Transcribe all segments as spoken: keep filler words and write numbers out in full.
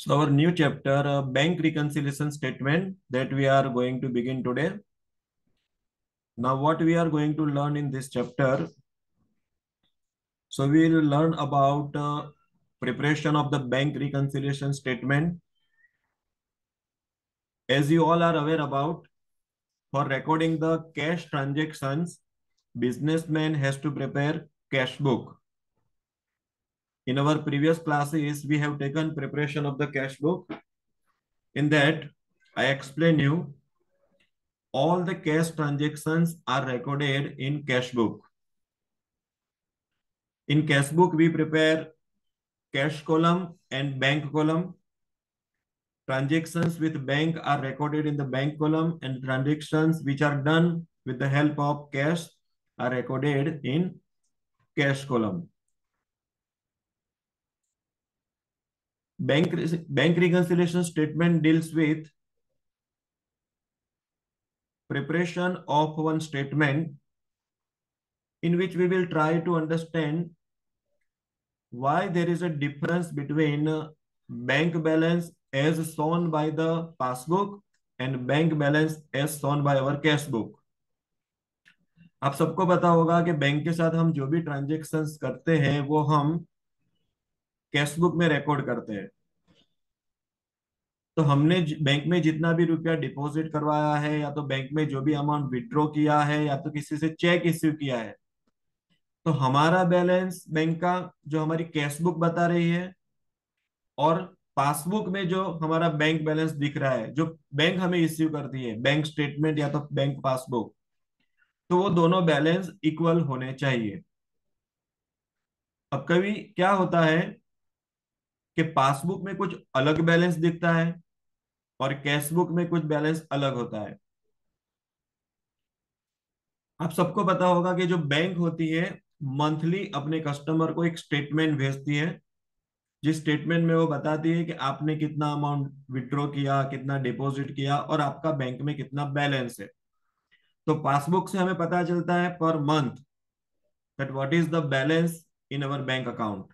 So our new chapter, uh, bank reconciliation statement that we are going to begin today. Now what we are going to learn in this chapter, so we will learn about uh, preparation of the bank reconciliation statement. As you all are aware about, for recording the cash transactions, businessman has to prepare cash book. In our previous classes, we have taken preparation of the cash book. In that, I explain you all the cash transactions are recorded in cash book. In cash book, we prepare cash column and bank column. Transactions with bank are recorded in the bank column, and transactions which are done with the help of cash are recorded in cash column. Bank, bank reconciliation statement deals with preparation of one statement in which we will try to understand why there is a difference between uh, bank balance as shown by the passbook and bank balance as shown by our cash book. आप सबको पता होगा कि bank के साथ हम जो भी ट्रांजेक्शन्स करते हैं वो हम कैश बुक में रिकॉर्ड करते हैं। तो हमने बैंक में जितना भी रुपया डिपॉजिट करवाया है या तो बैंक में जो भी अमाउंट विड्रॉ किया है या तो किसी से चेक इश्यू किया है, तो हमारा बैलेंस बैंक का जो हमारी कैश बुक बता रही है और पासबुक में जो हमारा बैंक बैलेंस दिख रहा है, जो बैंक हमें इश्यू करती है, बैंक स्टेटमेंट या तो बैंक पासबुक, तो वो दोनों बैलेंस इक्वल होने चाहिए। अब कभी क्या होता है कि पासबुक में कुछ अलग बैलेंस दिखता है और कैश बुक में कुछ बैलेंस अलग होता है। आप सबको पता होगा कि जो बैंक होती है मंथली अपने कस्टमर को एक स्टेटमेंट भेजती है, जिस स्टेटमेंट में वो बताती है कि आपने कितना अमाउंट विड्रॉ किया, कितना डिपॉजिट किया और आपका बैंक में कितना बैलेंस है। तो पासबुक से हमें पता चलता है पर month that what is the balance in our bank account.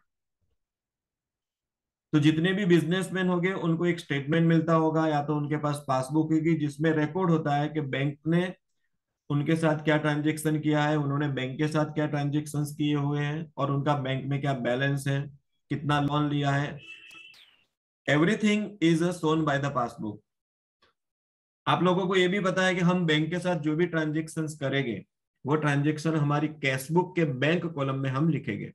तो जितने भी बिजनेसमैन होंगे उनको एक स्टेटमेंट मिलता होगा या तो उनके पास पासबुक होगी जिसमें रिकॉर्ड होता है कि बैंक ने उनके साथ क्या ट्रांजेक्शन किया है, उन्होंने बैंक के साथ क्या ट्रांजेक्शन किए हुए हैं और उनका बैंक में क्या बैलेंस है, कितना लोन लिया है। Everything is shown by the passbook. आप लोगों को यह भी पता है कि हम बैंक के साथ जो भी ट्रांजेक्शन करेंगे वो ट्रांजेक्शन हमारी कैश बुक के बैंक कॉलम में हम लिखेंगे।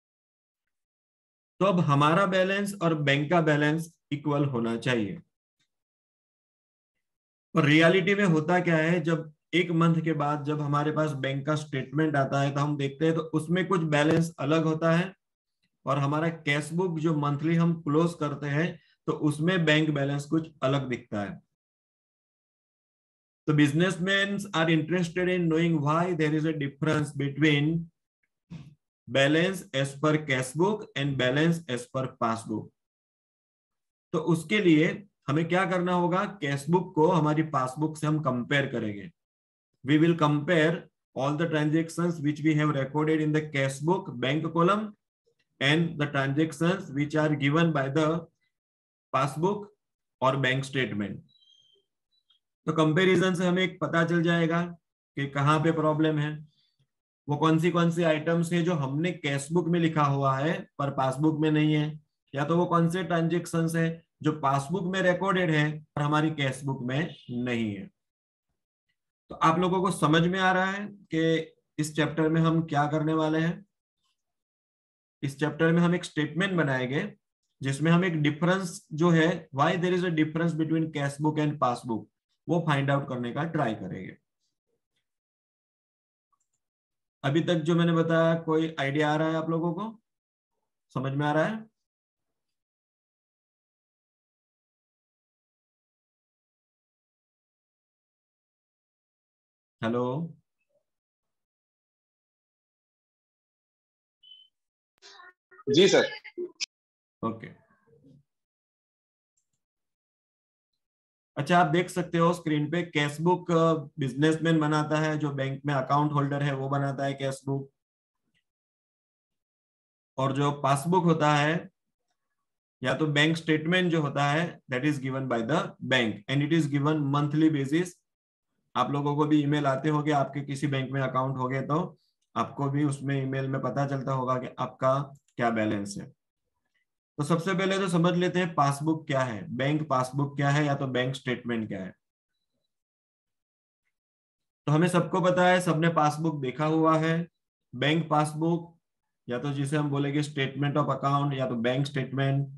तो अब हमारा बैलेंस और बैंक का बैलेंस इक्वल होना चाहिए। और रियलिटी में होता क्या है, जब एक मंथ के बाद जब हमारे पास बैंक का स्टेटमेंट आता है तो हम देखते हैं तो उसमें कुछ बैलेंस अलग होता है और हमारा कैश बुक जो मंथली हम क्लोज करते हैं तो उसमें बैंक बैलेंस कुछ अलग दिखता है। तो businessman are interested in knowing why there is a difference between balance as per cash book and balance as per passbook. तो उसके लिए हमें क्या करना होगा, कैश बुक को हमारी पासबुक से हम कंपेयर करेंगे। We will compare all the transactions which we have recorded in the cash book bank column and the transactions which are given by the passbook और बैंक स्टेटमेंट। तो comparison से हमें एक पता चल जाएगा कि कहाँ पे प्रॉब्लम है, वो कौन सी कौन सी आइटम्स है जो हमने कैश बुक में लिखा हुआ है पर पासबुक में नहीं है, या तो वो कौन से ट्रांजेक्शन्स है जो पासबुक में रिकॉर्डेड है और हमारी कैश बुक में नहीं है। तो आप लोगों को समझ में आ रहा है कि इस चैप्टर में हम क्या करने वाले हैं। इस चैप्टर में हम एक स्टेटमेंट बनाएंगे जिसमें हम एक डिफरेंस जो है, why there is a difference between cash book and passbook, वो फाइंड आउट करने का ट्राई करेंगे। अभी तक जो मैंने बताया कोई आइडिया आ रहा है आप लोगों को, समझ में आ रहा है? हेलो, जी सर। ओके। अच्छा, आप देख सकते हो स्क्रीन पे कैश बुक बिजनेसमैन बनाता है, जो बैंक में अकाउंट होल्डर है वो बनाता है कैश बुक, और जो पासबुक होता है या तो बैंक स्टेटमेंट जो होता है that is given by the bank and it is given monthly basis. आप लोगों को भी ईमेल आते होंगे, आपके किसी बैंक में अकाउंट हो गए तो आपको भी उसमें ईमेल में पता चलता होगा कि आपका क्या बैलेंस है। तो सबसे पहले तो समझ लेते हैं पासबुक क्या है, बैंक पासबुक क्या है या तो बैंक स्टेटमेंट क्या है। तो हमें सबको पता है, सबने पासबुक देखा हुआ है। बैंक पासबुक या तो जिसे हम बोलेंगे स्टेटमेंट ऑफ अकाउंट या तो bank statement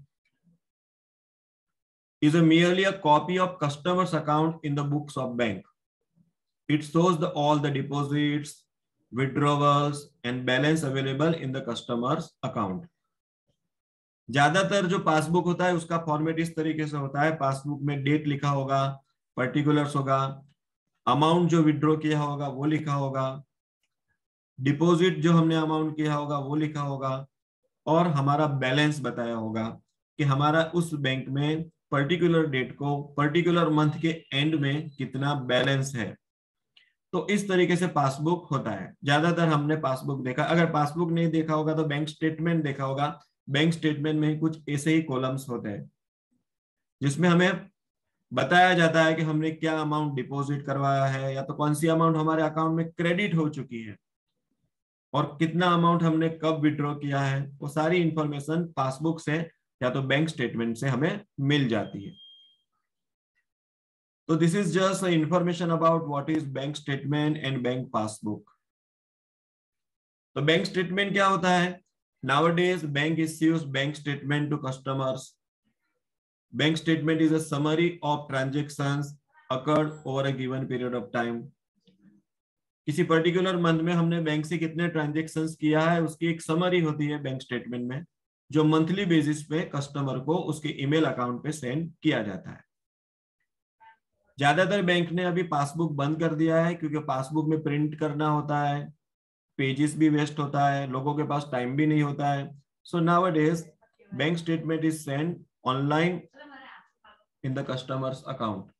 is a merely a copy of customer's account in the books of bank. It shows the all the deposits, withdrawals and balance available in the customer's account. ज्यादातर जो passbook होता है उसका format इस तरीके से होता है, पासबुक में डेट लिखा होगा, पर्टिकुलर्स होगा, अमाउंट जो विड्रॉ किया होगा वो लिखा होगा, डिपॉजिट जो हमने अमाउंट किया होगा वो लिखा होगा, और हमारा बैलेंस बताया होगा कि हमारा उस बैंक में पर्टिकुलर डेट को पर्टिकुलर मंथ के एंड में कितना बैलेंस है। तो इस तरीके से पासबुक होता है। ज्यादातर हमने पासबुक देखा, अगर पासबुक नहीं देखा होगा तो बैंक स्टेटमेंट देखा होगा। बैंक स्टेटमेंट में कुछ ऐसे ही कॉलम्स होते हैं जिसमें हमें बताया जाता है कि हमने क्या अमाउंट डिपॉजिट करवाया है या तो कौन सी अमाउंट हमारे अकाउंट में क्रेडिट हो चुकी है और कितना अमाउंट हमने कब विड्रॉ किया है। वो सारी इंफॉर्मेशन पासबुक से या तो बैंक स्टेटमेंट से हमें मिल जाती है। तो this is just information about what is bank statement and bank passbook. तो बैंक स्टेटमेंट क्या होता है? Nowadays bank issues bank statement to customers. Bank statement is a summary of transactions occurred over a given period of time. किसी particular month में हमने bank से कितने transactions किया है उसकी एक समरी होती है बैंक स्टेटमेंट में, जो मंथली बेसिस पे कस्टमर को उसके ईमेल अकाउंट पे सेंड किया जाता है। ज्यादातर बैंक ने अभी पासबुक बंद कर दिया है क्योंकि पासबुक में प्रिंट करना होता है, पेजेस भी वेस्ट होता है, लोगों के पास टाइम भी नहीं होता है। So nowadays bank statement is send online in the customers account.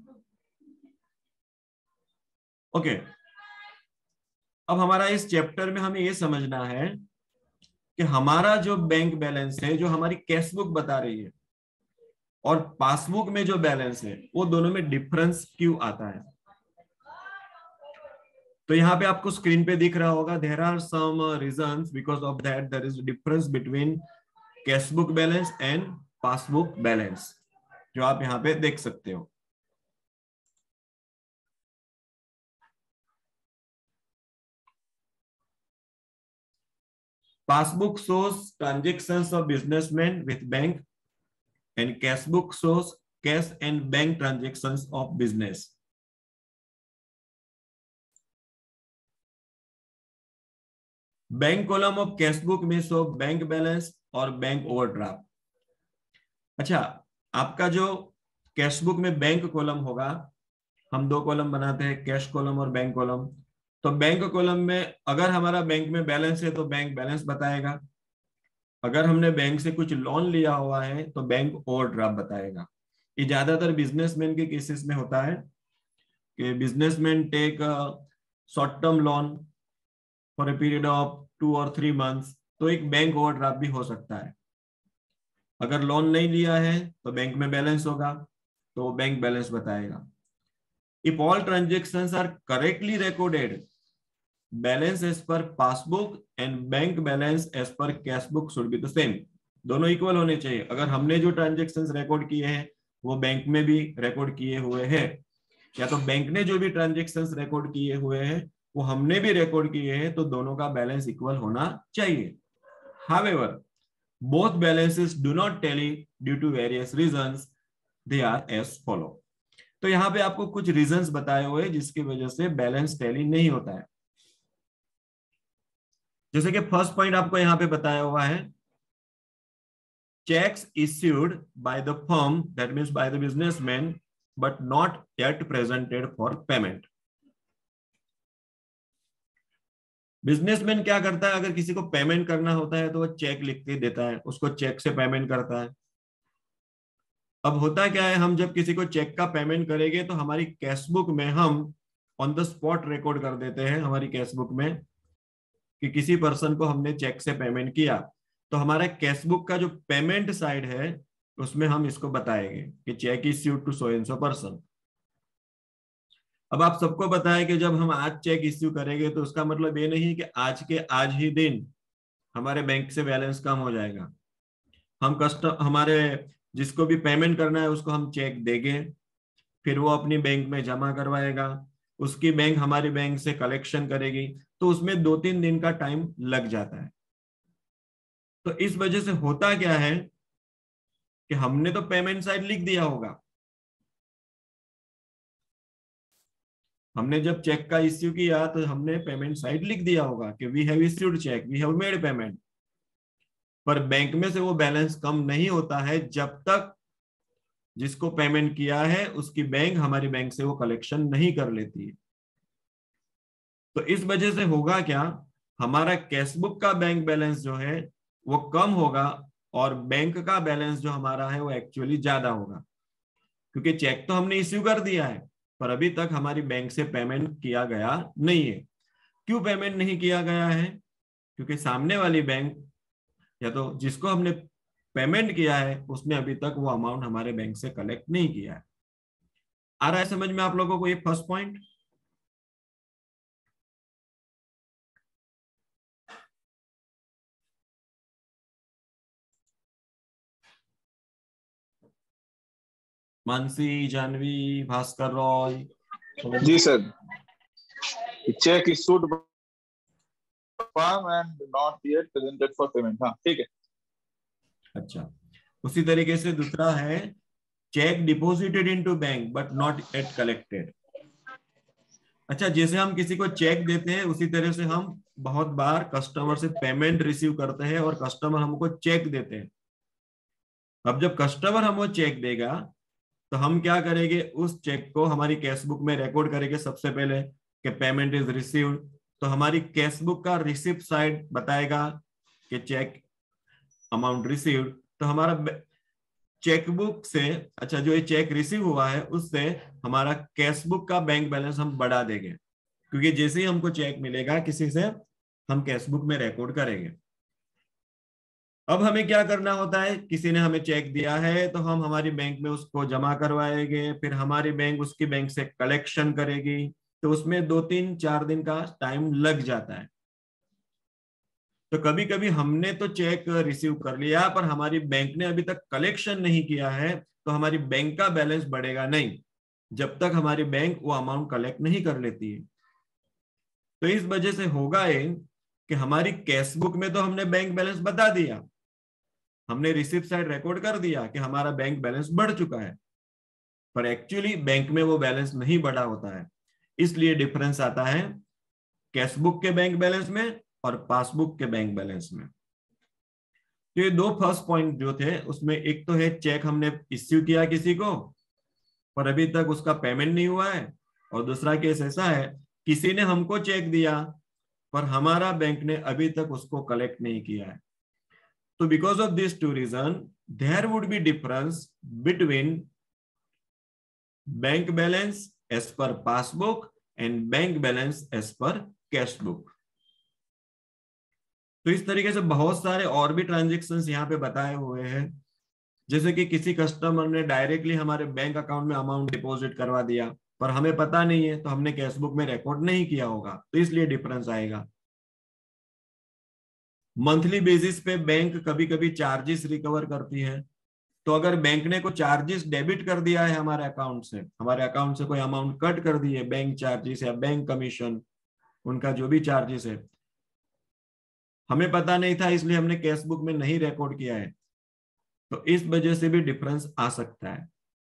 Okay, अब हमारा इस चैप्टर में हमें ये समझना है कि हमारा जो बैंक बैलेंस है, जो हमारी कैश बुक बता रही है, और पासबुक में जो बैलेंस है, वो दोनों में डिफरेंस क्यों आता है। तो यहाँ पे आपको स्क्रीन पे दिख रहा होगा, there are some reasons because of that there is difference between cash book balance and passbook balance, जो आप यहाँ पे देख सकते हो। Passbook shows transactions of businessmen with bank and cash book shows cash and bank transactions of business. Bank column of cash book में show bank balance और bank overdraft. अच्छा, आपका जो कैश बुक में बैंक कॉलम होगा, हम दो column बनाते हैं, कैश कॉलम और बैंक कॉलम। तो बैंक कॉलम में अगर हमारा बैंक में बैलेंस है तो बैंक बैलेंस बताएगा, अगर हमने बैंक से कुछ लोन लिया हुआ है तो बैंक ओवरड्राफ्ट बताएगा। ये ज्यादातर बिजनेसमैन के केसेस में होता है कि businessman take short term loan for a period of two और थ्री मंथ्स, तो एक बैंक ओवरड्राफ्ट भी हो सकता है। अगर लोन नहीं लिया है तो बैंक में बैलेंस होगा तो बैंक बैलेंस बताएगा। If all transactions are correctly recorded, balance as per passbook and bank balance as per cash book should be the same. दोनों इक्वल होने चाहिए। अगर हमने जो ट्रांजेक्शंस रिकॉर्ड किए हैं वो बैंक में भी रिकॉर्ड किए हुए हैं, या तो बैंक ने जो भी ट्रांजेक्शंस रिकॉर्ड किए हुए हैं वो हमने भी रिकॉर्ड किए हैं, तो दोनों का बैलेंस इक्वल होना चाहिए। However, both balances do not tally due to various reasons. They are as follow. तो यहाँ पे आपको कुछ रीजंस बताए हुए हैं जिसकी वजह से बैलेंस टैली नहीं होता है। जैसे कि फर्स्ट पॉइंट आपको यहाँ पे बताया हुआ है, checks issued by the firm, that means by the businessman, but not yet presented for payment. Businessman क्या करता है, अगर किसी को पेमेंट करना होता है तो वो चेक लिख के देता है, उसको चेक से पेमेंट करता है। अब होता क्या है, हम जब किसी को चेक का पेमेंट करेंगे तो हमारी कैश बुक में हम ऑन द स्पॉट रिकॉर्ड कर देते हैं हमारी कैश बुक में कि किसी पर्सन को हमने चेक से पेमेंट किया। तो हमारा कैशबुक का जो पेमेंट साइड है उसमें हम इसको बताएंगे कि cheque issued to so and so person. अब आप सबको पता है कि जब हम आज चेक इश्यू करेंगे तो उसका मतलब ये नहीं कि आज के आज ही दिन हमारे बैंक से बैलेंस कम हो जाएगा। हम कस्टम हमारे जिसको भी पेमेंट करना है उसको हम चेक देंगे, फिर वो अपनी बैंक में जमा करवाएगा, उसकी बैंक हमारी बैंक से कलेक्शन करेगी, तो उसमें दो तीन दिन का टाइम लग जाता है। तो इस वजह से होता क्या है कि हमने तो पेमेंट साइड लिख दिया होगा, हमने जब चेक का इश्यू किया तो हमने पेमेंट साइड लिख दिया होगा कि we have issued cheque, we have made payment, पर बैंक में से वो बैलेंस कम नहीं होता है जब तक जिसको पेमेंट किया है उसकी बैंक हमारी बैंक से वो कलेक्शन नहीं कर लेती है। तो इस वजह से होगा क्या, हमारा कैशबुक का बैंक बैलेंस जो है वो कम होगा और बैंक का बैलेंस जो हमारा है वो एक्चुअली ज्यादा होगा, क्योंकि चेक तो हमने इश्यू कर दिया है पर अभी तक हमारी बैंक से पेमेंट किया गया नहीं है। क्यों पेमेंट नहीं किया गया है? क्योंकि सामने वाली बैंक या तो जिसको हमने पेमेंट किया है उसने अभी तक वो अमाउंट हमारे बैंक से कलेक्ट नहीं किया है। आ रहा है समझ में आप लोगों को ये फर्स्ट पॉइंट? मानसी, जानवी, भास्कर रॉय? जी sir, cheque issued firm and not yet presented for payment. हाँ ठीक है। अच्छा, उसी तरीके से दूसरा है cheque deposited into bank but not yet collected. अच्छा, जैसे हम किसी को चेक देते हैं उसी तरह से हम बहुत बार कस्टमर से पेमेंट रिसीव करते हैं और कस्टमर हमको चेक देते हैं। अब जब कस्टमर हमको चेक देगा तो हम क्या करेंगे, उस चेक को हमारी कैशबुक में रिकॉर्ड करेंगे सबसे पहले कि पेमेंट इज रिसीव्ड। तो हमारी कैशबुक का रिसिप्ट साइड बताएगा कि चेक अमाउंट रिसीव्ड। तो हमारा चेकबुक से, अच्छा जो ये चेक रिसीव हुआ है उससे हमारा कैशबुक का बैंक बैलेंस हम बढ़ा देंगे, क्योंकि जैसे ही हमको चेक मिलेगा किसी से हम कैशबुक में रिकॉर्ड करेंगे। अब हमें क्या करना होता है, किसी ने हमें चेक दिया है तो हम हमारी बैंक में उसको जमा करवाएंगे, फिर हमारी बैंक उसकी बैंक से कलेक्शन करेगी, तो उसमें दो तीन चार दिन का टाइम लग जाता है। तो कभी कभी हमने तो चेक रिसीव कर लिया पर हमारी बैंक ने अभी तक कलेक्शन नहीं किया है, तो हमारी बैंक का बैलेंस बढ़ेगा नहीं जब तक हमारी बैंक वो अमाउंट कलेक्ट नहीं कर लेती है। तो इस वजह से होगा ये कि हमारी कैशबुक में तो हमने बैंक बैलेंस बता दिया, हमने रिसिप्ट साइड रिकॉर्ड कर दिया कि हमारा बैंक बैलेंस बढ़ चुका है, पर एक्चुअली बैंक में वो बैलेंस नहीं बढ़ा होता है। इसलिए डिफरेंस आता है कैशबुक के बैंक बैलेंस में और पासबुक के बैंक बैलेंस में। तो ये दो फर्स्ट पॉइंट जो थे उसमें एक तो है चेक हमने इश्यू किया किसी को पर अभी तक उसका पेमेंट नहीं हुआ है, और दूसरा केस ऐसा है किसी ने हमको चेक दिया पर हमारा बैंक ने अभी तक उसको कलेक्ट नहीं किया है। तो because of this two reason there would be difference between bank balance as per passbook and bank balance as per cashbook. तो इस तरीके से बहुत सारे और भी ट्रांजेक्शन्स यहाँ पे बताए हुए हैं, जैसे कि किसी कस्टमर ने डायरेक्टली हमारे बैंक अकाउंट में अमाउंट डिपॉजिट करवा दिया पर हमें पता नहीं है तो हमने कैशबुक में रिकॉर्ड नहीं किया होगा, तो इसलिए डिफरेंस आएगा। मंथली बेसिस पे बैंक कभी कभी चार्जेस रिकवर करती है, तो अगर बैंक ने कोई चार्जेस डेबिट कर दिया है हमारे अकाउंट से, हमारे अकाउंट से कोई अमाउंट कट कर दी है, बैंक चार्जेस या बैंक कमीशन, उनका जो भी चार्जेस है, हमें पता नहीं था इसलिए हमने कैशबुक में नहीं रिकॉर्ड किया है, तो इस वजह से भी डिफरेंस आ सकता है।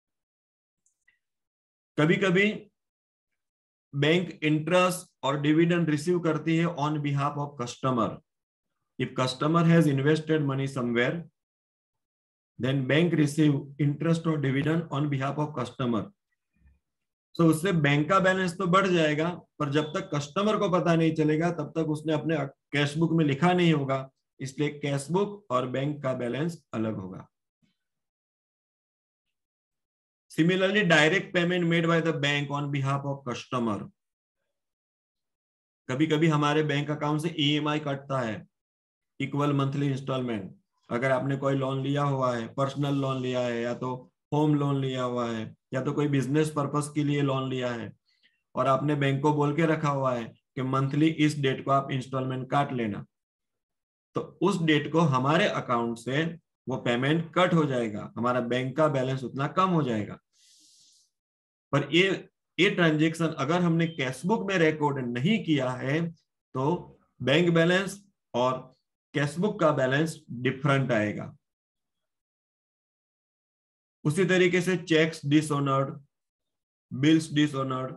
कभी कभी बैंक इंटरेस्ट और डिविडेंड रिसीव करती है on behalf of customer. If customer has invested money somewhere then bank receive interest और dividend on behalf of customer. So उससे बैंक का बैलेंस तो बढ़ जाएगा पर जब तक कस्टमर को पता नहीं चलेगा तब तक उसने अपने कैशबुक में लिखा नहीं होगा, इसलिए कैशबुक और बैंक का बैलेंस अलग होगा। Similarly direct payment made by the bank on behalf of customer. कभी कभी हमारे बैंक अकाउंट से ईएमआई कटता है इक्वल मंथली इंस्टॉलमेंट। अगर आपने कोई लोन लिया हुआ है, पर्सनल लोन लिया है, या तो होम लोन लिया हुआ है, या तो कोई बिजनेस पर्पस के लिए लोन लिया है, और आपने बैंक को बोल के रखा हुआ है कि मंथली इस डेट को आप इंस्टॉलमेंट काट लेना, तो उस डेट को हमारे अकाउंट से वो पेमेंट कट हो जाएगा, हमारा बैंक का बैलेंस उतना कम हो जाएगा। पर ये ये ट्रांजेक्शन अगर हमने कैशबुक में रिकॉर्ड नहीं किया है तो बैंक बैलेंस और कैशबुक का बैलेंस डिफरेंट आएगा। उसी तरीके से cheques dishonoured, bills dishonoured,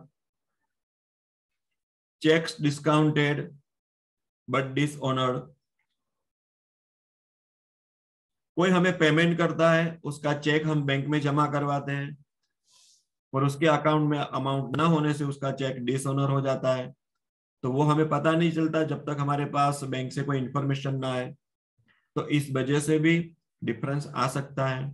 cheques discounted but dishonoured. कोई हमें पेमेंट करता है, उसका चेक हम बैंक में जमा करवाते हैं और उसके अकाउंट में अमाउंट ना होने से उसका चेक डिसऑनर हो जाता है, तो वो हमें पता नहीं चलता जब तक हमारे पास बैंक से कोई इंफॉर्मेशन ना आए। तो इस वजह से भी डिफरेंस आ सकता है।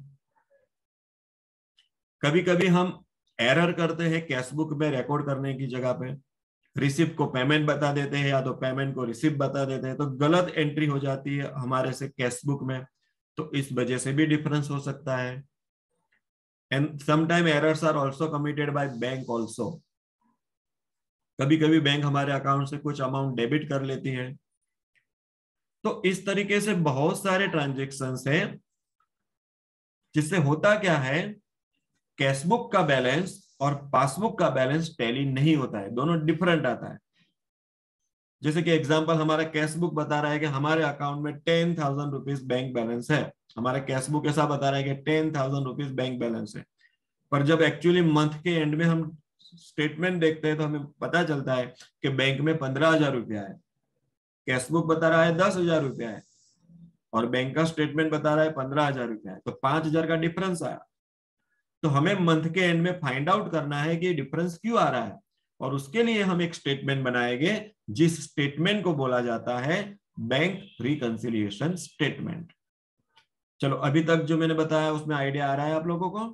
कभी कभी हम एरर करते हैं कैशबुक में रिकॉर्ड करने की जगह पे, रिसिप्ट को पेमेंट बता देते हैं या तो पेमेंट को रिसिप्ट बता देते हैं, तो गलत एंट्री हो जाती है हमारे से कैशबुक में, तो इस वजह से भी डिफरेंस हो सकता है। And sometime errors are also committed by bank also. कभी कभी बैंक हमारे अकाउंट से कुछ अमाउंट डेबिट कर लेती है। तो इस तरीके से बहुत सारे ट्रांजेक्शन्स हैं जिससे होता क्या है, कैशबुक का बैलेंस और पासबुक का बैलेंस टैली नहीं होता है, दोनों डिफरेंट आता है। जैसे कि एग्जांपल, हमारा कैशबुक बता रहा है कि हमारे अकाउंट में ten thousand rupees bank balance है, हमारा कैशबुक ऐसा बता रहा है कि ten thousand rupees bank balance है, पर जब एक्चुअली मंथ के एंड में हम स्टेटमेंट देखते हैं तो हमें पता चलता है कि बैंक में पंद्रह हजार रुपया है, कैशबुक बता रहा है दस हजार रुपया है और बैंक का स्टेटमेंट बता रहा है पंद्रह हजार रुपया है, तो पांच हजार का डिफरेंस आया। तो हमें मंथ के एंड में फाइंड आउट करना है कि डिफरेंस क्यों आ रहा है, और उसके लिए हम एक स्टेटमेंट बनाएंगे जिस स्टेटमेंट को बोला जाता है बैंक रिकंसिलिएशन स्टेटमेंट। चलो, अभी तक जो मैंने बताया उसमें आइडिया आ रहा है आप लोगों को?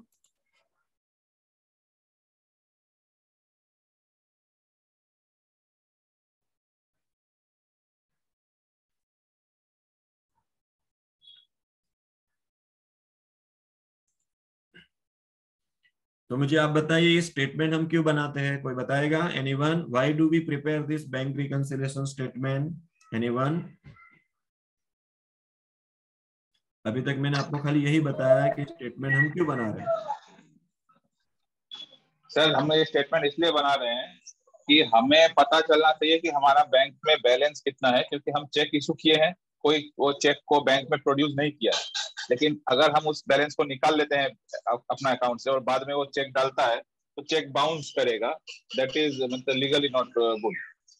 तो मुझे आप बताइए ये स्टेटमेंट हम क्यों बनाते हैं, कोई बताएगा? Anyone? Why do we prepare this bank reconciliation statement? Anyone? अभी तक मैंने आपको खाली यही बताया कि स्टेटमेंट हम क्यों बना रहे हैं। सर, हम ये स्टेटमेंट इसलिए बना रहे हैं कि हमें पता चलना चाहिए कि हमारा बैंक में बैलेंस कितना है, क्योंकि हम चेक इशू किए हैं, कोई वो चेक को बैंक में प्रोड्यूस नहीं किया, लेकिन अगर हम उस बैलेंस को निकाल लेते हैं अपना अकाउंट से और बाद में वो चेक डालता है तो चेक बाउंस करेगा। दैट इज मतलब legally not good.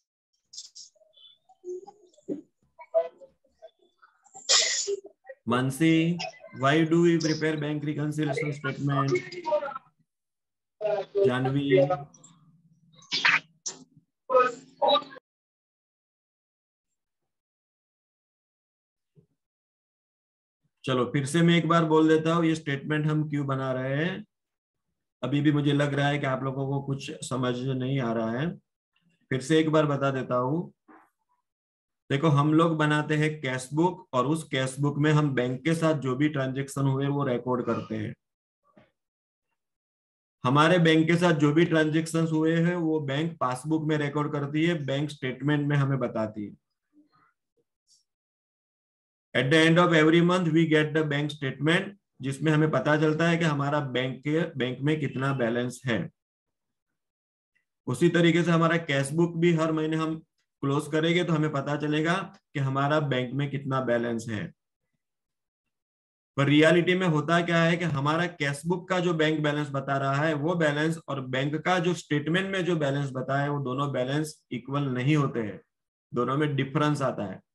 Mansi, why do we prepare bank reconciliation statement? Janvi? चलो फिर से मैं एक बार बोल देता हूँ ये स्टेटमेंट हम क्यों बना रहे हैं। अभी भी मुझे लग रहा है कि आप लोगों को कुछ समझ नहीं आ रहा है, फिर से एक बार बता देता हूँ। देखो, हम लोग बनाते हैं कैशबुक और उस कैशबुक में हम बैंक के साथ जो भी ट्रांजेक्शन हुए वो रिकॉर्ड करते हैं। हमारे बैंक के साथ जो भी ट्रांजेक्शन हुए हैं वो बैंक पासबुक में रिकॉर्ड करती है, बैंक स्टेटमेंट में हमें बताती है। At the end of every month we get the bank statement, जिसमें हमें पता चलता है कि हमारा बैंक के बैंक में कितना बैलेंस है। उसी तरीके से हमारा कैशबुक भी हर महीने हम क्लोज करेंगे तो हमें पता चलेगा कि हमारा बैंक में कितना बैलेंस है। पर रियलिटी में होता क्या है कि हमारा कैशबुक का जो बैंक बैलेंस बता रहा है वो बैलेंस और बैंक का जो स्टेटमेंट में जो बैलेंस बताया है वो दोनों बैलेंस इक्वल नहीं होते हैं, दोनों में डिफरेंस आता है।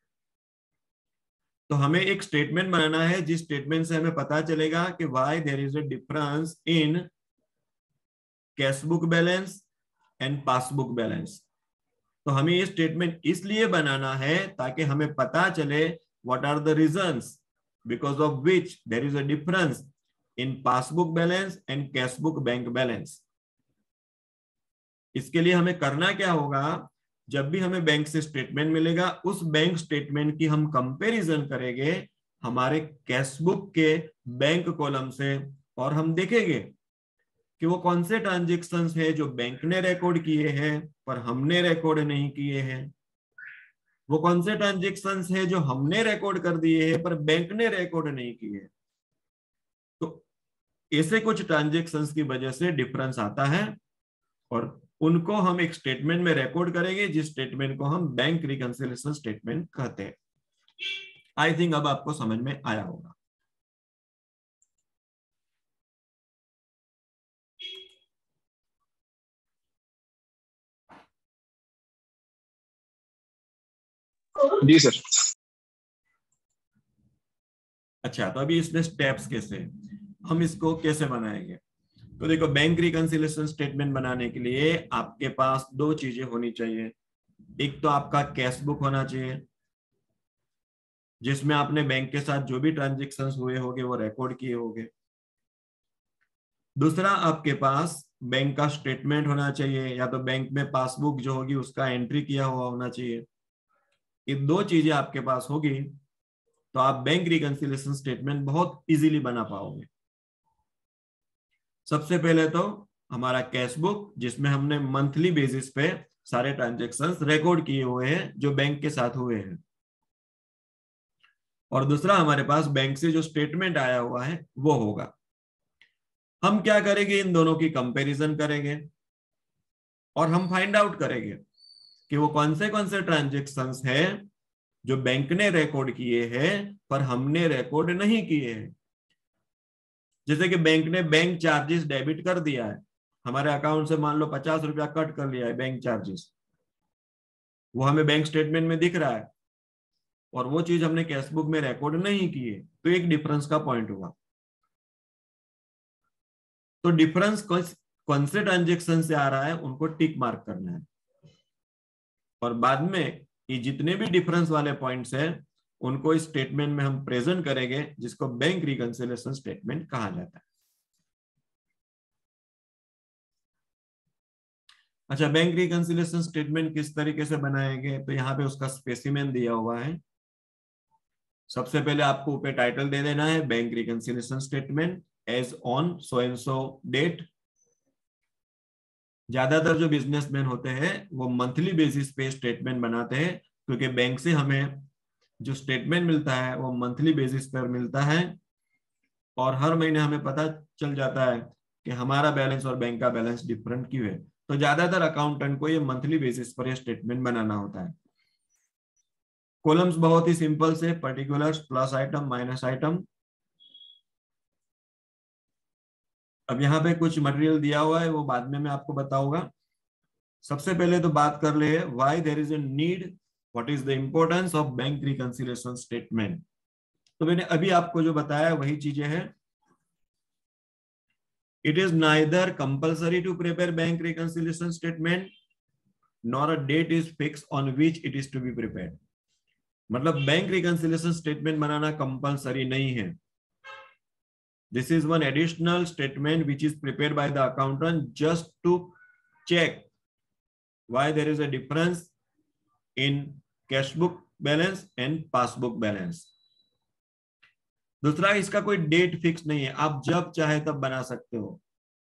तो हमें एक स्टेटमेंट बनाना है जिस स्टेटमेंट से हमें पता चलेगा कि why there is a difference in cashbook balance and passbook balance. तो हमें ये स्टेटमेंट इसलिए बनाना है ताकि हमें पता चले what are the reasons because of which there is a difference in passbook balance and cashbook bank balance। इसके लिए हमें करना क्या होगा, जब भी हमें बैंक से स्टेटमेंट मिलेगा, उस बैंक स्टेटमेंट की हम कंपैरिजन करेंगे हमारे कैश बुक के बैंक कॉलम से, और हम देखेंगे कि वो कौन से ट्रांजेक्शंस है जो बैंक ने रिकॉर्ड किए हैं पर हमने रिकॉर्ड नहीं किए हैं, वो कौन से ट्रांजेक्शंस है जो हमने रिकॉर्ड कर दिए हैं पर बैंक ने रिकॉर्ड नहीं किए। तो ऐसे कुछ ट्रांजेक्शंस की वजह से डिफरेंस आता है, और उनको हम एक स्टेटमेंट में रिकॉर्ड करेंगे, जिस स्टेटमेंट को हम बैंक रिकंसिलिएशन स्टेटमेंट कहते हैं। आई थिंक अब आपको समझ में आया होगा। जी सर। अच्छा, तो अभी इसमें स्टेप्स कैसे, हम इसको कैसे बनाएंगे। तो देखो, बैंक रिकंसिलिएशन स्टेटमेंट बनाने के लिए आपके पास दो चीजें होनी चाहिए। एक तो आपका कैश बुक होना चाहिए, जिसमें आपने बैंक के साथ जो भी ट्रांजेक्शंस हुए होंगे वो रिकॉर्ड किए होंगे। दूसरा, आपके पास बैंक का स्टेटमेंट होना चाहिए, या तो बैंक में पासबुक जो होगी उसका एंट्री किया हुआ होना चाहिए। ये दो चीजें आपके पास होगी तो आप बैंक रिकंसिलिएशन स्टेटमेंट बहुत इजीली बना पाओगे। सबसे पहले तो हमारा कैश बुक, जिसमें हमने मंथली बेसिस पे सारे ट्रांजेक्शंस रिकॉर्ड किए हुए हैं जो बैंक के साथ हुए हैं। और दूसरा, हमारे पास बैंक से जो स्टेटमेंट आया हुआ है वो होगा। हम क्या करेंगे, इन दोनों की कंपैरिजन करेंगे और हम फाइंड आउट करेंगे कि वो कौन से कौन से ट्रांजेक्शंस हैं जो बैंक ने रिकॉर्ड किए हैं पर हमने रिकॉर्ड नहीं किए हैं। जैसे कि बैंक ने बैंक चार्जेस डेबिट कर दिया है, हमारे अकाउंट से मान लो पचास रुपया कट कर लिया है बैंक चार्जेस, वो हमें बैंक स्टेटमेंट में दिख रहा है और वो चीज हमने कैश बुक में रिकॉर्ड नहीं की है, तो एक डिफरेंस का पॉइंट हुआ। तो डिफरेंस कौन से ट्रांजेक्शन से आ रहा है उनको टिक मार्क करना है, और बाद में ये जितने भी डिफरेंस वाले पॉइंट्स हैं उनको इस स्टेटमेंट में हम प्रेजेंट करेंगे, जिसको बैंक रिकंसिलिएशन स्टेटमेंट कहा जाता है। अच्छा, बैंक रिकंसिलिएशन स्टेटमेंट किस तरीके से बनाएंगे, तो यहाँ पे उसका स्पेसिमेन दिया हुआ है। सबसे पहले आपको ऊपर टाइटल दे देना है, bank reconciliation statement as on so and so date. ज्यादातर जो बिजनेसमैन होते हैं वो मंथली बेसिस पे स्टेटमेंट बनाते हैं, क्योंकि बैंक से हमें जो स्टेटमेंट मिलता है वो मंथली बेसिस पर मिलता है, और हर महीने हमें पता चल जाता है कि हमारा बैलेंस और बैंक का बैलेंस डिफरेंट क्यों है। तो ज्यादातर अकाउंटेंट को ये मंथली बेसिस पर ये स्टेटमेंट बनाना होता है। कॉलम्स बहुत ही सिंपल से, particulars, plus item, minus item. अब यहाँ पे कुछ मटेरियल दिया हुआ है, वो बाद में मैं आपको बताऊंगा। सबसे पहले तो बात कर ले why there is a need, what is the importance of bank reconciliation statement. तो मैंने अभी आपको जो बताया वही चीजें हैं। It is neither compulsory to prepare bank reconciliation statement nor a date is fix on which it is to be prepared. मतलब बैंक रिकंसिलिएशन स्टेटमेंट बनाना कंपल्सरी नहीं है। This is one additional statement which is prepared by the accountant just to check why there is a difference in cash book balance and passbook balance. दूसरा, इसका कोई date fix नहीं है, आप जब चाहे तब बना सकते हो,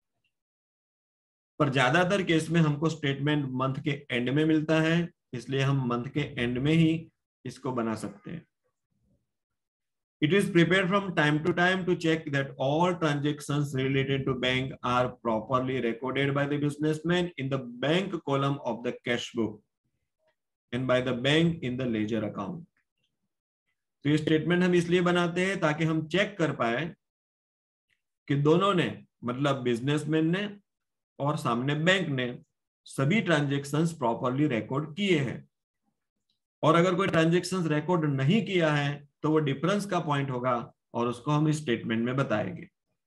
पर ज्यादातर केस में हमको स्टेटमेंट मंथ के एंड में मिलता है, इसलिए हम मंथ के एंड में ही इसको बना सकते हैं। It is prepared from time to time to check that all transactions related to bank are properly recorded by the businessman in the bank column of the cash book and by the bank in the ledger account. तो ये statement हम इसलिए बनाते हैं ताकि हम check कर पाए कि दोनों ने, मतलब बिजनेसमैन ने और सामने बैंक ने, सभी ट्रांजेक्शन्स प्रॉपरली रिकॉर्ड किए हैं। और अगर कोई ट्रांजेक्शन्स रिकॉर्ड नहीं किया है तो वो डिफरेंस का पॉइंट होगा और उसको हम इस स्टेटमेंट में बताएंगे।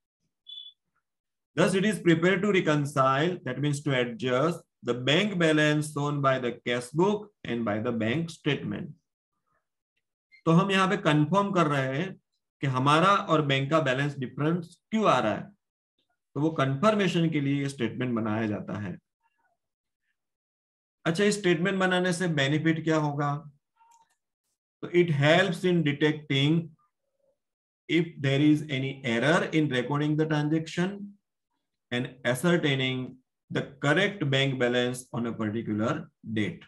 Thus it is prepared to reconcile, that means to adjust the bank balance shown by the cash book and by the bank statement. तो हम यहाँ पे कंफर्म कर रहे हैं कि हमारा और बैंक का बैलेंस डिफरेंस क्यों आ रहा है, तो वो कंफर्मेशन के लिए ये स्टेटमेंट बनाया जाता है। अच्छा, इस स्टेटमेंट बनाने से बेनिफिट क्या होगा? तो it helps in detecting if there is any error in recording the transaction and ascertaining the correct bank balance on a particular date.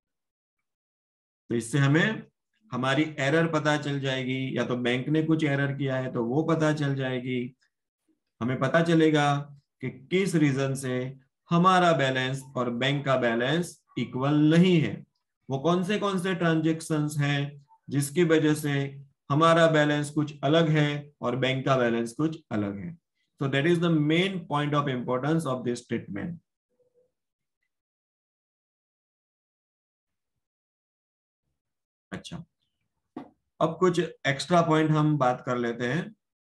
तो इससे हमें हमारी एरर पता चल जाएगी, या तो बैंक ने कुछ एरर किया है तो वो पता चल जाएगी। हमें पता चलेगा कि किस रीजन से हमारा बैलेंस और बैंक का बैलेंस इक्वल नहीं है, वो कौन से कौन से ट्रांजेक्शन्स हैं जिसकी वजह से हमारा बैलेंस कुछ अलग है और बैंक का बैलेंस कुछ अलग है। So that is the main point of importance of this statement. अच्छा, अब कुछ एक्स्ट्रा पॉइंट हम बात कर लेते हैं।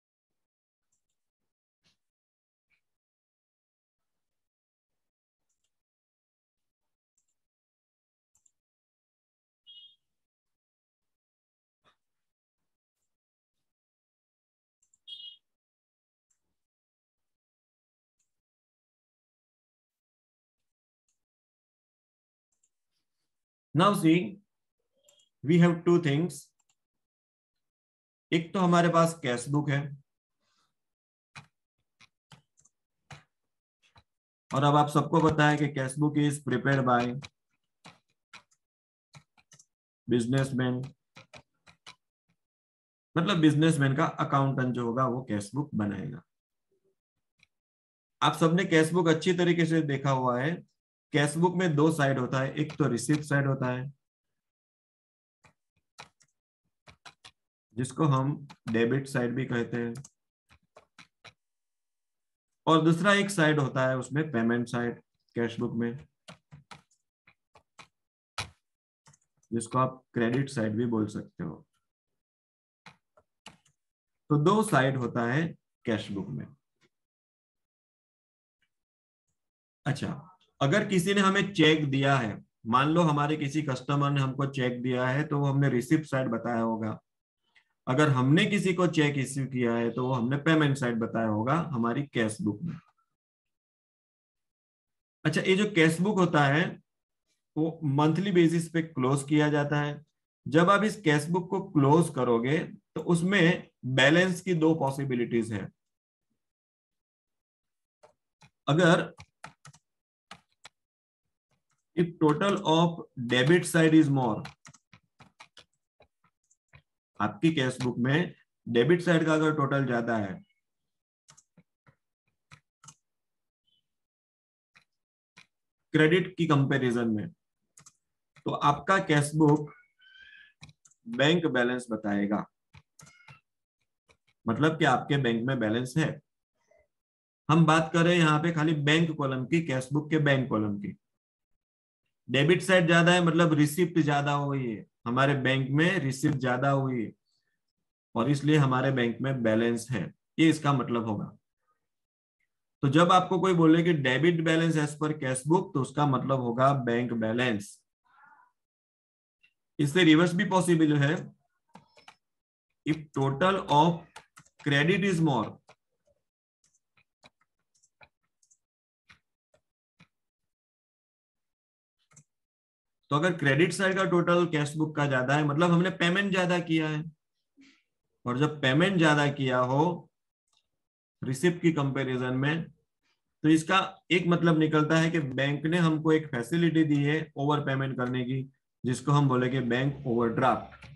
Now see, we have two things. एक तो हमारे पास कैश बुक है, और अब आप सबको पता है कि cash book is prepared by businessman, मतलब बिजनेसमैन का अकाउंटेंट जो होगा वो कैश बुक बनाएगा। आप सबने कैश बुक अच्छी तरीके से देखा हुआ है। कैश बुक में दो साइड होता है, एक तो रिसिप्ट साइड होता है जिसको हम डेबिट साइड भी कहते हैं, और दूसरा एक साइड होता है उसमें पेमेंट साइड कैश बुक में, जिसको आप क्रेडिट साइड भी बोल सकते हो। तो दो साइड होता है कैश बुक में। अच्छा, अगर किसी ने हमें चेक दिया है, मान लो हमारे किसी कस्टमर ने हमको चेक दिया है, तो वो हमने रिसिप्ट साइड बताया होगा। अगर हमने किसी को चेक इश्यू किया है तो वो हमने पेमेंट साइड बताया होगा हमारी कैश बुक में। अच्छा, ये जो कैश बुक होता है वो मंथली बेसिस पे क्लोज किया जाता है। जब आप इस कैश बुक को क्लोज करोगे तो उसमें बैलेंस की दो पॉसिबिलिटीज है। अगर if total of debit side is more, आपकी कैश बुक में डेबिट साइड का अगर टोटल ज्यादा है, क्रेडिट की कंपैरिजन में, तो आपका कैश बुक बैंक बैलेंस बताएगा, मतलब कि आपके बैंक में बैलेंस है। हम बात कर रहे हैं यहाँ पे खाली बैंक कॉलम की, कैश बुक के बैंक कॉलम की। डेबिट साइड ज्यादा है मतलब रिसिप्ट ज्यादा हुई है, हमारे बैंक में रिसिप्ट ज्यादा हुई है और इसलिए हमारे बैंक में बैलेंस है, ये इसका मतलब होगा। तो जब आपको कोई बोले कि debit balance as per cash book, तो उसका मतलब होगा बैंक बैलेंस। इससे रिवर्स भी पॉसिबल है, if total of credit is more, तो अगर क्रेडिट साइड का टोटल कैश बुक का ज्यादा है मतलब हमने पेमेंट ज्यादा किया है, और जब पेमेंट ज्यादा किया हो रिसिप्ट की कंपैरिजन में, तो इसका एक मतलब निकलता है कि बैंक ने हमको एक फैसिलिटी दी है ओवर पेमेंट करने की, जिसको हम बोलेंगे बैंक ओवरड्राफ्ट।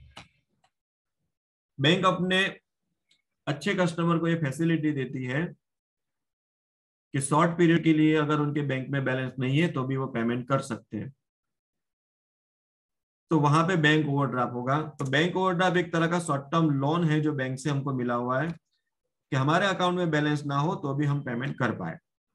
बैंक अपने अच्छे कस्टमर को ये फैसिलिटी देती है कि शॉर्ट पीरियड के लिए अगर उनके बैंक में बैलेंस नहीं है तो भी वो पेमेंट कर सकते हैं, तो वहां पे बैंक ओवरड्राफ्ट होगा। तो बैंक ओवरड्राफ्ट एक तरह का शॉर्ट टर्म लोन है जो बैंक से हमको मिला हुआ है कि हमारे अकाउंट में बैलेंस ना हो तो भी हम पेमेंट कर पाए,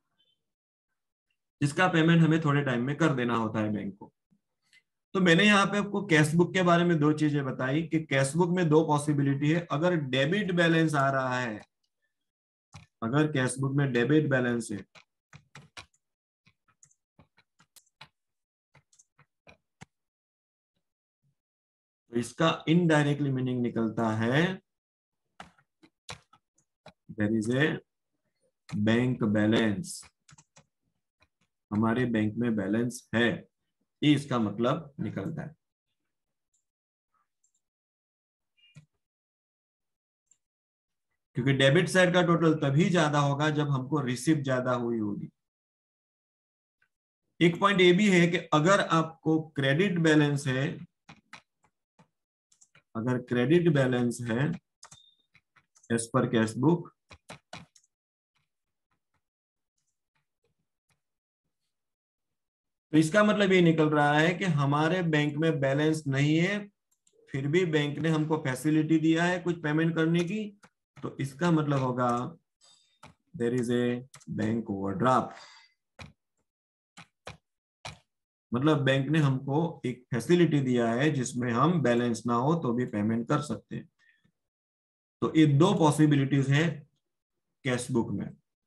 जिसका पेमेंट हमें थोड़े टाइम में कर देना होता है बैंक को। तो मैंने यहाँ पे आपको कैश बुक के बारे में दो चीजें बताई कि कैश बुक में दो पॉसिबिलिटी है। अगर डेबिट बैलेंस आ रहा है, अगर कैश बुक में डेबिट बैलेंस है, तो इसका इनडायरेक्टली मीनिंग निकलता है there is a bank balance, हमारे बैंक में बैलेंस है। ये इसका मतलब निकलता है। क्योंकि डेबिट साइड का टोटल तभी ज्यादा होगा जब हमको रिसिप्ट ज्यादा हुई होगी। एक पॉइंट ये भी है कि अगर आपको क्रेडिट बैलेंस है, अगर क्रेडिट बैलेंस है एज पर कैश बुक, तो इसका मतलब ये निकल रहा है कि हमारे बैंक में बैलेंस नहीं है, फिर भी बैंक ने हमको फैसिलिटी दिया है कुछ पेमेंट करने की, तो इसका मतलब होगा there is a bank overdraft. मतलब बैंक ने हमको एक फैसिलिटी दिया है जिसमें हम बैलेंस ना हो तो भी पेमेंट कर सकते हैं। तो ये दो पॉसिबिलिटीज है कैश बुक में।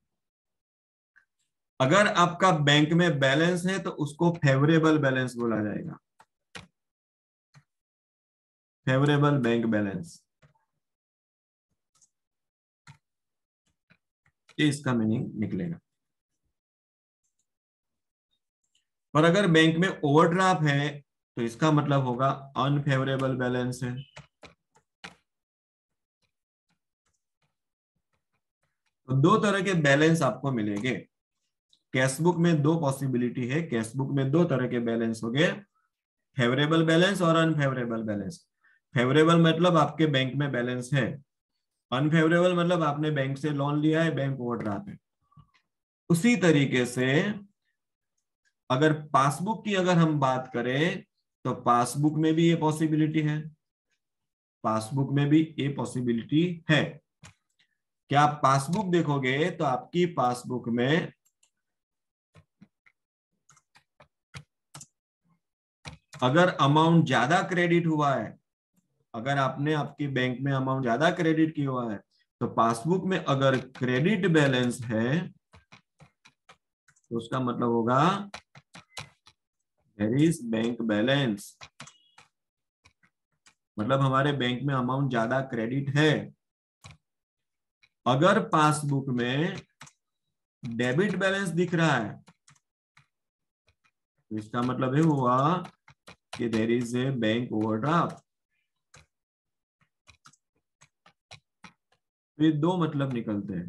अगर आपका बैंक में बैलेंस है तो उसको फेवरेबल बैलेंस बोला जाएगा, फेवरेबल बैंक बैलेंस, ये इसका मीनिंग निकलेगा। और अगर बैंक में ओवरड्राफ्ट है तो इसका मतलब होगा अनफेवरेबल बैलेंस है। तो दो तरह के बैलेंस आपको मिलेंगे कैश बुक में। दो पॉसिबिलिटी है कैश बुक में, दो तरह के बैलेंस हो गए, फेवरेबल बैलेंस और अनफेवरेबल बैलेंस। फेवरेबल मतलब आपके बैंक में बैलेंस है, अनफेवरेबल मतलब आपने बैंक से लोन लिया है, बैंक ओवरड्राफ्ट है। उसी तरीके से अगर पासबुक की अगर हम बात करें तो पासबुक में भी ये पॉसिबिलिटी है, पासबुक में भी ये पॉसिबिलिटी है। क्या आप पासबुक देखोगे तो आपकी पासबुक में अगर अमाउंट ज्यादा क्रेडिट हुआ है, अगर आपने आपकी बैंक में अमाउंट ज्यादा क्रेडिट किया हुआ है, तो पासबुक में अगर क्रेडिट बैलेंस है तो उसका मतलब होगा देयर इज बैंक बैलेंस। मतलब हमारे बैंक में अमाउंट ज्यादा क्रेडिट है। अगर पासबुक में डेबिट बैलेंस दिख रहा है तो इसका मतलब ये हुआ कि there is a bank overdraft. ये दो मतलब निकलते हैं।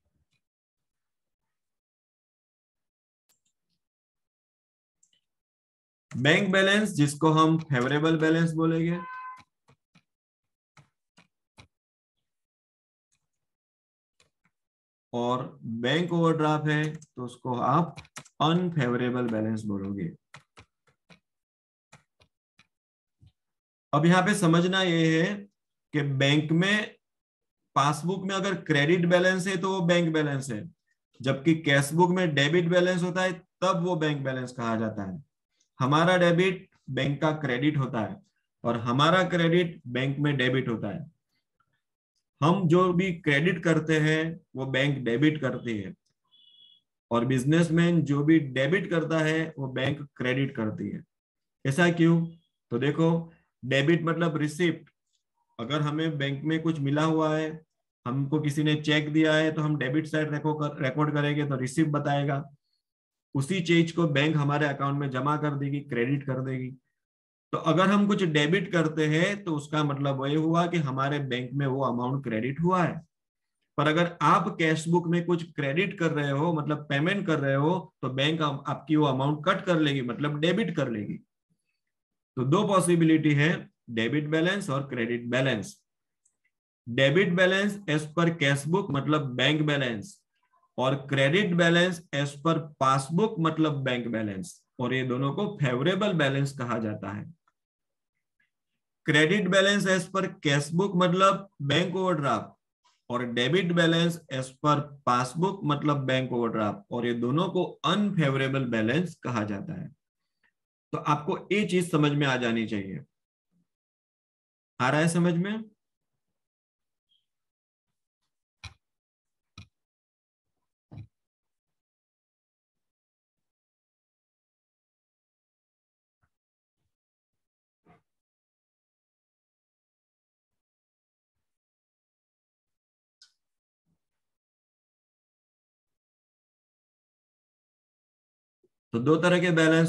बैंक बैलेंस जिसको हम फेवरेबल बैलेंस बोलेंगे, और बैंक ओवरड्राफ्ट है तो उसको आप अनफेवरेबल बैलेंस बोलोगे। अब यहां पे समझना ये है कि बैंक में पासबुक में अगर क्रेडिट बैलेंस है तो वो बैंक बैलेंस है, जबकि कैश बुक में डेबिट बैलेंस होता है तब वो बैंक बैलेंस कहा जाता है। हमारा डेबिट बैंक का क्रेडिट होता है और हमारा क्रेडिट बैंक में डेबिट होता है। हम जो भी क्रेडिट करते हैं वो बैंक डेबिट करती है, और बिजनेसमैन जो भी डेबिट करता है वो बैंक क्रेडिट करती है। ऐसा क्यों? तो देखो, डेबिट मतलब रिसिप्ट। अगर हमें बैंक में कुछ मिला हुआ है, हमको किसी ने चेक दिया है, तो हम डेबिट साइड रिकॉर्ड करेंगे तो रिसिप्ट बताएगा। उसी चीज को बैंक हमारे अकाउंट में जमा कर देगी, क्रेडिट कर देगी। तो अगर हम कुछ डेबिट करते हैं तो उसका मतलब ये हुआ कि हमारे बैंक में वो अमाउंट क्रेडिट हुआ है। पर अगर आप कैश बुक में कुछ क्रेडिट कर रहे हो, मतलब पेमेंट कर रहे हो, तो बैंक आपकी वो अमाउंट कट कर लेगी, मतलब डेबिट कर लेगी। तो दो पॉसिबिलिटी है, डेबिट बैलेंस और credit balance. Debit balance as per cash book मतलब बैंक बैलेंस, और credit balance as per passbook मतलब बैंक बैलेंस, और ये दोनों को फेवरेबल बैलेंस कहा जाता है। Credit balance as per cash book मतलब बैंक ओवरड्राफ्ट, और debit balance as per passbook मतलब बैंक ओवरड्राफ्ट, और ये दोनों को अनफेवरेबल बैलेंस कहा जाता है। तो आपको ये चीज समझ में आ जानी चाहिए। आ रहा है समझ में? तो दो तरह के बैलेंस